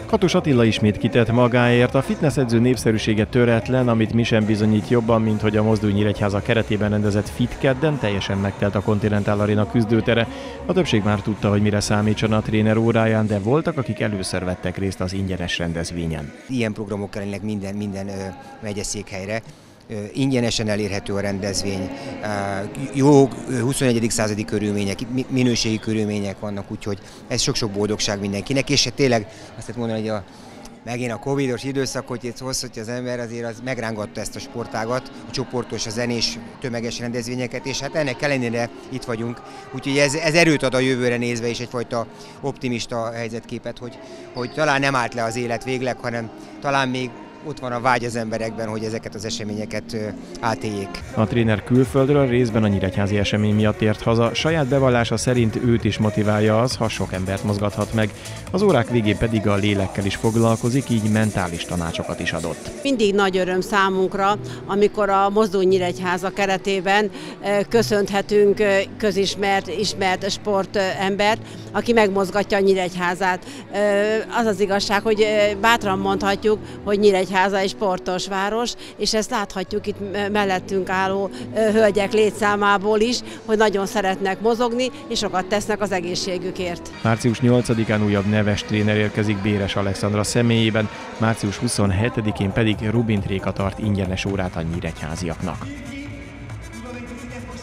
Katus Attila ismét kitett magáért, a fitnessedző népszerűsége töretlen, amit mi sem bizonyít jobban, mint hogy a Mozdony Nyíregyháza keretében rendezett Fit Kedden teljesen megtelt a Continental Arena küzdőtere. A többség már tudta, hogy mire számítson a tréner óráján, de voltak, akik először vettek részt az ingyenes rendezvényen. Ilyen programok kellenek minden megyeszékhelyre. Ingyenesen elérhető a rendezvény, jó 21. századi körülmények, minőségi körülmények vannak, úgyhogy ez sok-sok boldogság mindenkinek, és tényleg azt lehet mondani, hogy megint a covidos időszak, hogy itt hosszatja az ember, azért az megrángatta ezt a sportágat, a csoportos, a zenés, tömeges rendezvényeket, és hát ennek ellenére itt vagyunk. Úgyhogy ez erőt ad a jövőre nézve, és egyfajta optimista helyzetképet, hogy talán nem állt le az élet végleg, hanem talán még ott van a vágy az emberekben, hogy ezeket az eseményeket átéljék. A tréner külföldről részben a nyíregyházi esemény miatt ért haza, saját bevallása szerint őt is motiválja az, ha sok embert mozgathat meg. Az órák végén pedig a lélekkel is foglalkozik, így mentális tanácsokat is adott. Mindig nagy öröm számunkra, amikor a Mozdony Nyíregyháza keretében köszönhetünk ismert sportembert, aki megmozgatja a Nyíregyházát. Az az igazság, hogy bátran mondhatjuk, hogy Nyíregyháza egy sportos város, és ezt láthatjuk itt mellettünk álló hölgyek létszámából is, hogy nagyon szeretnek mozogni, és sokat tesznek az egészségükért. Március 8-án újabb neves tréner érkezik Béres Alexandra személyében, március 27-én pedig Rubin Tréka tart ingyenes órát a nyíregyháziaknak.